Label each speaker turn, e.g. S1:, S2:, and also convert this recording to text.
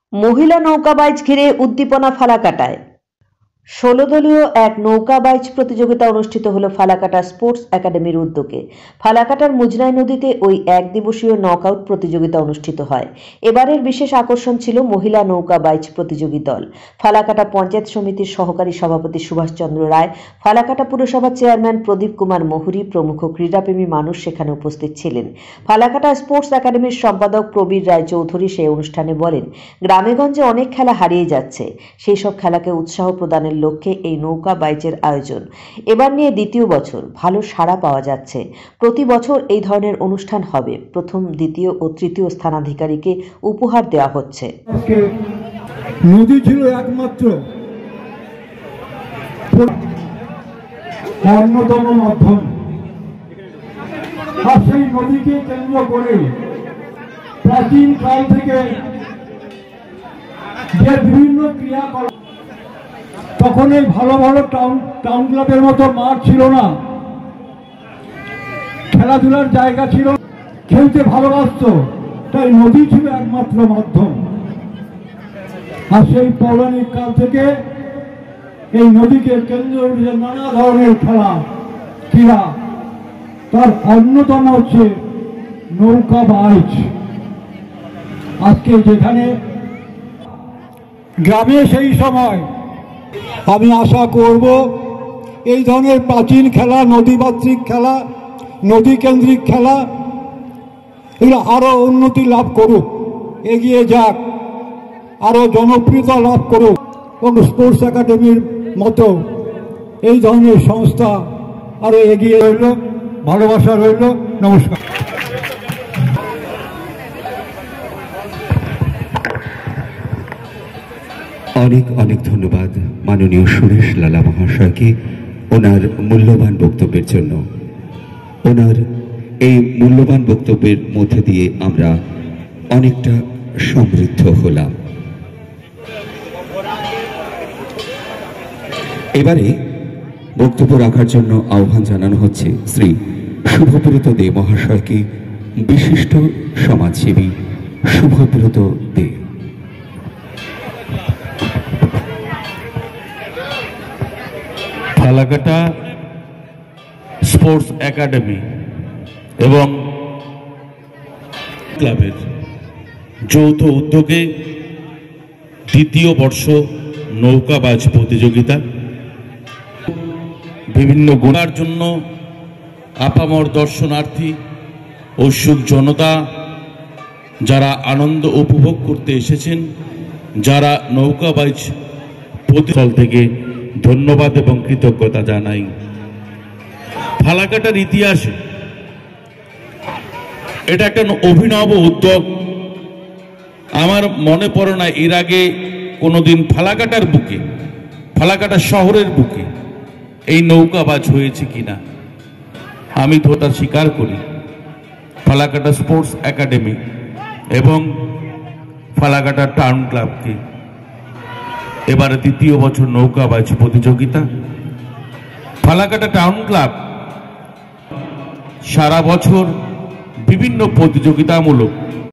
S1: মহিলা নৌকাবাইজ ঘিরে উদ্দীপনা ফালাকাটায়। ১৬ দলীয় এক নৌকাবাইজ প্রতিযোগিতা অনুষ্ঠিত হলো ফালাকাটা স্পোর্টস একাডেমির উদ্যোগে। ফালাকাটার মুজরাই নদীতে ওই এক দিবসীয় নকআউট প্রতিযোগিতা অনুষ্ঠিত হয়। এবারের বিশেষ আকর্ষণ ছিল মহিলা নৌকাবাইজ প্রতিযোগী দল। ফালাকাটা পঞ্চায়েত সমিতির সহকারী সভাপতি সুভাষচন্দ্র রায়, ফালাকাটা পুরসভার চেয়ারম্যান প্রদীপ কুমার মহুরী প্রমুখ ক্রীড়াপ্রেমী মানুষ সেখানে উপস্থিত ছিলেন। ফালাকাটা স্পোর্টস একাডেমির সম্পাদক প্রবীর রায় চৌধুরী সেই অনুষ্ঠানে বলেন, গ্রামেগঞ্জে অনেক খেলা হারিয়ে যাচ্ছে, সেই সব খেলাকে উৎসাহ প্রদানের লক্ষ্যে এই নৌকা বাইচের আয়োজন। এবার নিয়ে দ্বিতীয় বছর, ভালো সাড়া পাওয়া যাচ্ছে। প্রতি বছর এই ধরনের অনুষ্ঠান হবে। প্রথম, দ্বিতীয় ও তৃতীয় স্থানাধিকারীকে উপহার দেওয়া হচ্ছে।
S2: নদী ছিল একমাত্র অন্যতম মাধ্যম, আর সেই নদীকে কেন্দ্র করে প্রাচীন কাল থেকে যে বিভিন্ন ক্রিয়াকলাপ, তখন এই ভালো ভালো টাউন ক্লাবের মতো মাঠ ছিল না, খেলাধুলার জায়গা ছিল, খেলতে ভালোবাসত, তাই নদী ছিল একমাত্র মাধ্যম। আর সেই পৌরাণিক কাল থেকে এই নদীকে কেন্দ্র করে নানা ধরনের খেলা ক্রীড়া, তার অন্যতম হচ্ছে নৌকা বাইচ। আজকে যেখানে গ্রামে সেই সময় আমি আশা করব এই ধরনের প্রাচীন খেলা, নদীমাতৃক খেলা, নদী কেন্দ্রিক খেলা, এগুলো আরো উন্নতি লাভ করুক, এগিয়ে যাক, আরো জনপ্রিয়তা লাভ করুক, এবং স্পোর্টস একাডেমির মতো এই ধরনের সংস্থা আরো এগিয়ে রইল। ভালোবাসা রইল। নমস্কার।
S3: অনেক অনেক ধন্যবাদ মাননীয় সুরেশ লালা মহাশয়কে ওনার মূল্যবান বক্তব্যের জন্য। ওনার এই মূল্যবান বক্তব্যের মধ্যে দিয়ে আমরা অনেকটা সমৃদ্ধ হলাম। এবারে বক্তব্য রাখার জন্য আহ্বান জানানো হচ্ছে শ্রী শুভব্রত দে মহাশয়কে, বিশিষ্ট সমাজসেবী শুভব্রত দে।
S4: ফালাকাটা স্পোর্টস একাডেমি এবং ক্লাবের যৌথ উদ্যোগে দ্বিতীয় বর্ষ নৌকাবাজ প্রতিযোগিতা, বিভিন্ন গুণার জন্য আপামর দর্শনার্থী, উৎসুক জনতা, যারা আনন্দ উপভোগ করতে এসেছেন, যারা নৌকাবাজ প্রতিস্থল থেকে ধন্যবাদ এবং কৃতজ্ঞতা জানাই। ফালাকাটার ইতিহাসে এটা একটা অভিনব উদ্যোগ। আমার মনে পড়ে না এর আগে কোনোদিন ফালাকাটার বুকে, ফালাকাটা শহরের বুকে এই নৌকাবাজ হয়েছে কিনা। আমি ধোতা স্বীকার করি ফালাকাটা স্পোর্টস একাডেমি এবং ফালাকাটা টাউন ক্লাবকে এবারে দ্বিতীয় বছর নৌকাবাজ প্রতিযোগিতা। ফালাকাটা টাউন ক্লাব সারা বছর বিভিন্ন প্রতিযোগিতামূলক